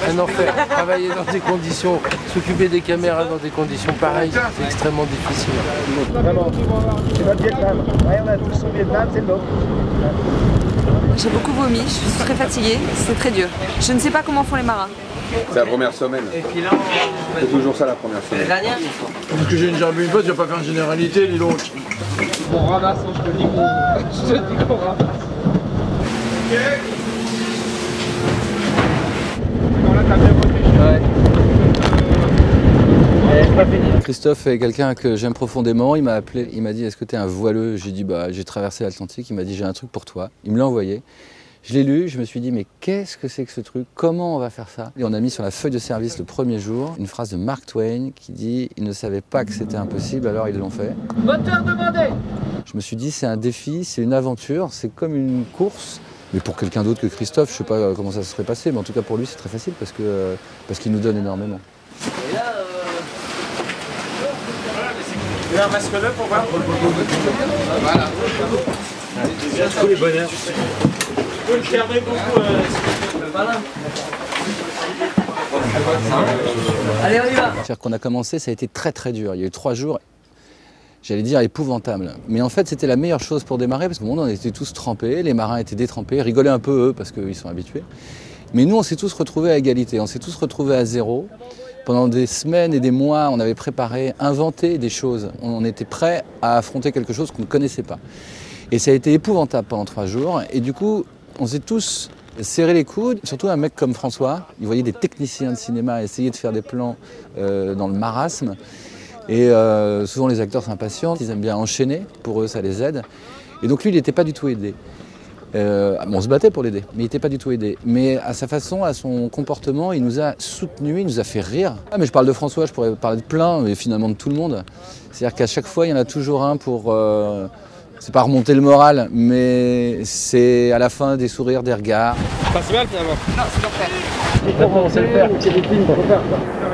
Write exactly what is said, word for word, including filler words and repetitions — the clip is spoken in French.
un enfer. Travailler dans des conditions, s'occuper des caméras dans des conditions pareilles, c'est extrêmement difficile. Vraiment, c'est notre Vietnam. Ouais, on a tous son Vietnam, c'est le nôtre. J'ai beaucoup vomi, je suis très fatiguée, c'est très dur. Je ne sais pas comment font les marins. C'est la première semaine. C'est toujours ça la première semaine. Parce que j'ai une jambe une fois, tu vas pas faire une généralité, dis donc. On ramasse, je te dis qu'on je te dis qu'on ramasse. Ok. Bon là t'as bien réfléchi. Ouais. Pas fini. Christophe est quelqu'un que j'aime profondément. Il m'a appelé, il m'a dit est-ce que tu es un voileux? J'ai dit bah j'ai traversé l'Atlantique. Il m'a dit j'ai un truc pour toi. Il me l'a envoyé. Je l'ai lu, je me suis dit mais qu'est-ce que c'est que ce truc? Comment on va faire ça? Et on a mis sur la feuille de service le premier jour une phrase de Mark Twain qui dit ils ne savaient pas que c'était impossible alors ils l'ont fait. Moteur demandé. Je me suis dit c'est un défi, c'est une aventure, c'est comme une course. Mais pour quelqu'un d'autre que Christophe, je sais pas comment ça se serait passé, mais en tout cas pour lui c'est très facile parce que euh, parce qu'il nous donne énormément. Et là, euh... Il y a un masque-le pour voir. Voilà. Tous les bonheurs. Tu peux le fermer beaucoup. Euh... Voilà. Allez, on y va. C'est-à-dire qu'on a commencé, ça a été très très dur. Il y a eu trois jours, j'allais dire épouvantables. Mais en fait, c'était la meilleure chose pour démarrer parce que bon, on était tous trempés, les marins étaient détrempés, rigolaient un peu eux parce qu'ils sont habitués. Mais nous, on s'est tous retrouvés à égalité, on s'est tous retrouvés à zéro. Pendant des semaines et des mois, on avait préparé, inventé des choses. On était prêts à affronter quelque chose qu'on ne connaissait pas. Et ça a été épouvantable pendant trois jours. Et du coup, on s'est tous serré les coudes. Surtout un mec comme François, il voyait des techniciens de cinéma essayer de faire des plans euh, dans le marasme. Et euh, souvent les acteurs sont impatients, ils aiment bien enchaîner, pour eux ça les aide. Et donc lui, il n'était pas du tout aidé. Euh, on se battait pour l'aider, mais il n'était pas du tout aidé. Mais à sa façon, à son comportement, il nous a soutenus, il nous a fait rire. Ah, mais je parle de François, je pourrais parler de plein, mais finalement de tout le monde. C'est-à-dire qu'à chaque fois, il y en a toujours un pour... Euh, c'est pas remonter le moral, mais c'est à la fin des sourires, des regards. Pas si mal finalement. Non, c'est l'enfer. On sait le faire, c'est des films, faut faire ça.